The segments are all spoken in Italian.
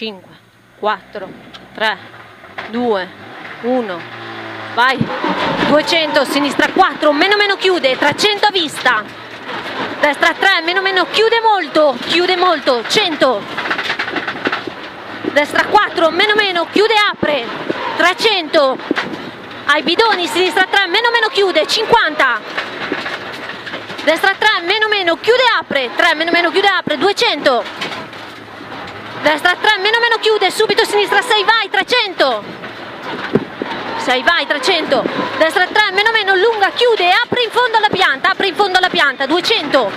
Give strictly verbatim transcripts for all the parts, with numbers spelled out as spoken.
cinque, quattro, tre, due, uno, vai, duecento, sinistra quattro, meno meno chiude, trecento a vista, destra tre, meno meno chiude molto, chiude molto, cento, destra quattro, meno meno chiude apre, trecento, ai bidoni, sinistra tre, meno meno chiude, cinquanta, destra tre, meno meno chiude apre, tre, meno meno chiude apre, duecento, destra tre, meno meno chiude, subito sinistra sei, vai, trecento, sei, vai, trecento, destra tre, meno meno lunga, chiude, apre in fondo alla pianta, apre in fondo alla pianta, duecento,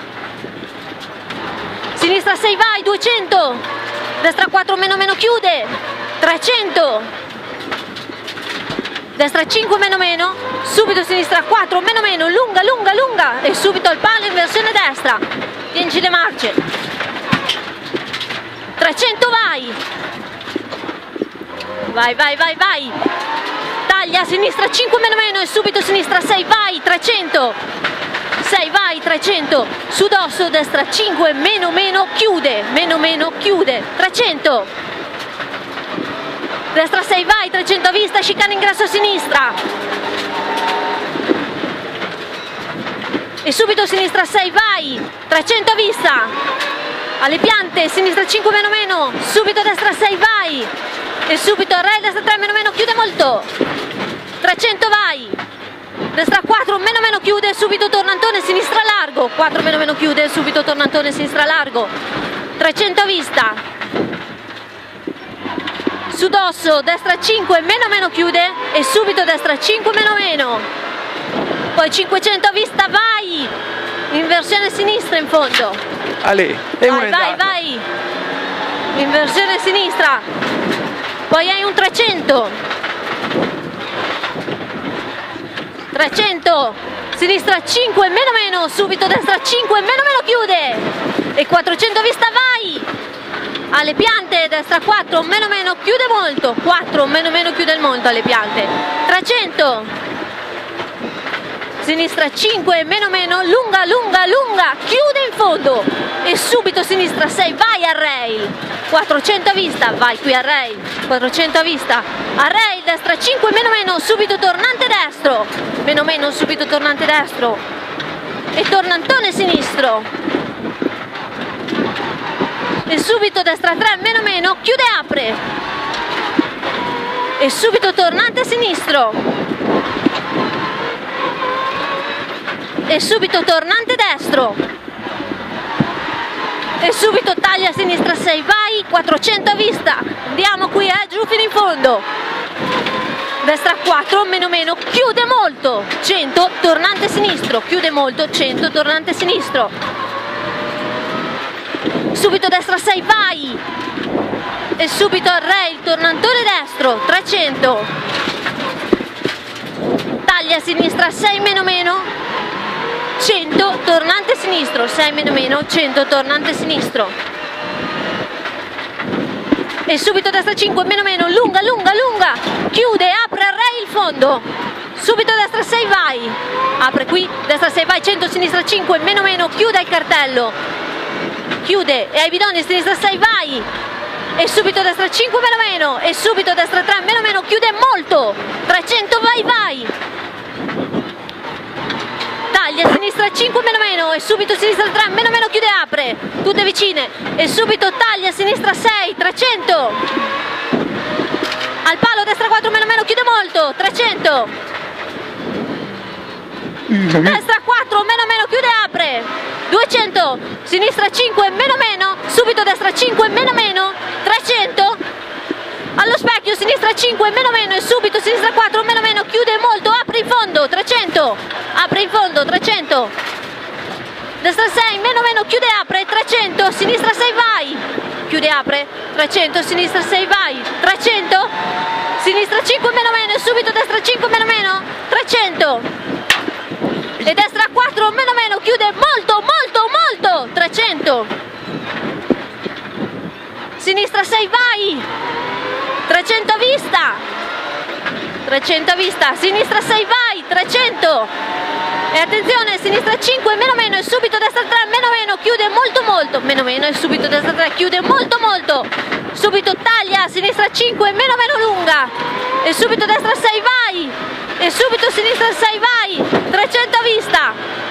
sinistra sei, vai, duecento, destra quattro, meno meno chiude, trecento, destra cinque, meno meno, subito sinistra quattro, meno meno, lunga, lunga, lunga, e subito al palo in versione destra, tienci le marce, trecento, vai, vai, vai, vai, vai, taglia, sinistra cinque, meno meno, e subito sinistra sei, vai, trecento, sei, vai, trecento, su dosso, destra cinque, meno meno, chiude, meno meno, chiude, trecento, destra sei, vai, trecento a vista, chicane ingresso a sinistra, e subito sinistra sei, vai, trecento a vista, alle piante, sinistra cinque, meno meno, subito destra sei, vai, e subito array, destra tre, meno meno, chiude molto, trecento, vai, destra quattro, meno meno chiude, subito tornantone, sinistra largo, quattro, meno meno chiude, subito tornantone, sinistra largo, trecento a vista, su dosso, destra cinque, meno meno chiude, e subito destra cinque, meno meno, poi cinquecento a vista, vai, inversione sinistra in fondo, Ale, e vai, vai, vai, inversione sinistra, poi hai un trecento, trecento, sinistra cinque, meno meno, subito destra cinque, meno meno chiude, e quattrocento a vista, vai, alle piante, destra quattro, meno meno, chiude molto, quattro, meno meno, chiude molto alle piante, trecento, sinistra cinque, meno meno, lunga, lunga, lunga, chiude in fondo, e subito sinistra sei, vai al rail, quattrocento a vista, vai qui al rail, quattrocento a vista, al rail, destra cinque, meno meno, subito tornante destro, meno meno, subito tornante destro, e tornantone sinistro, e subito destra tre, meno meno, chiude apre, e subito tornante sinistro, e subito tornante destro, e subito taglia a sinistra sei, vai, quattrocento a vista, andiamo qui, eh, giù fino in fondo, destra quattro, meno meno, chiude molto, cento, tornante sinistro, chiude molto, cento, tornante sinistro, subito destra sei, vai, e subito al rail, tornantone destro, trecento, taglia a sinistra sei, meno meno, cento, tornante sinistro, sei, meno meno, cento, tornante sinistro, e subito destra cinque, meno meno, lunga, lunga, lunga, chiude, apre al rail il fondo, subito destra sei, vai, apre qui, destra sei, vai, cento, sinistra cinque, meno meno, chiude il cartello, chiude, e ai bidoni, sinistra sei, vai, e subito destra cinque, meno meno, e subito destra tre, meno meno, chiude molto, trecento, vai, vai, taglia, sinistra cinque, meno meno, e subito sinistra tre, meno meno, chiude, apre, tutte vicine, e subito taglia, sinistra sei, trecento, al palo, destra quattro, meno meno, chiude molto, trecento, destra quattro, meno meno, chiude, apre, duecento, sinistra cinque, meno meno, subito destra cinque, meno meno, trecento, allo specchio, sinistra cinque, meno meno, e subito sinistra quattro, meno meno, chiude molto, apre in fondo, trecento, apre in fondo, trecento, destra sei, meno meno, chiude, apre, trecento, sinistra sei, vai, chiude, apre, trecento, sinistra sei, vai, trecento, sinistra cinque, meno meno, e subito destra cinque, meno meno, trecento, e destra quattro, meno meno, chiude molto, molto, molto, trecento, sinistra sei, vai, trecento a vista, trecento a vista, sinistra sei, vai, trecento, e attenzione, sinistra cinque, meno meno e subito destra tre, meno meno, chiude molto molto, meno meno e subito destra tre, chiude molto molto, subito taglia, sinistra cinque, meno meno lunga e subito destra sei, vai, e subito sinistra sei, vai, trecento a vista.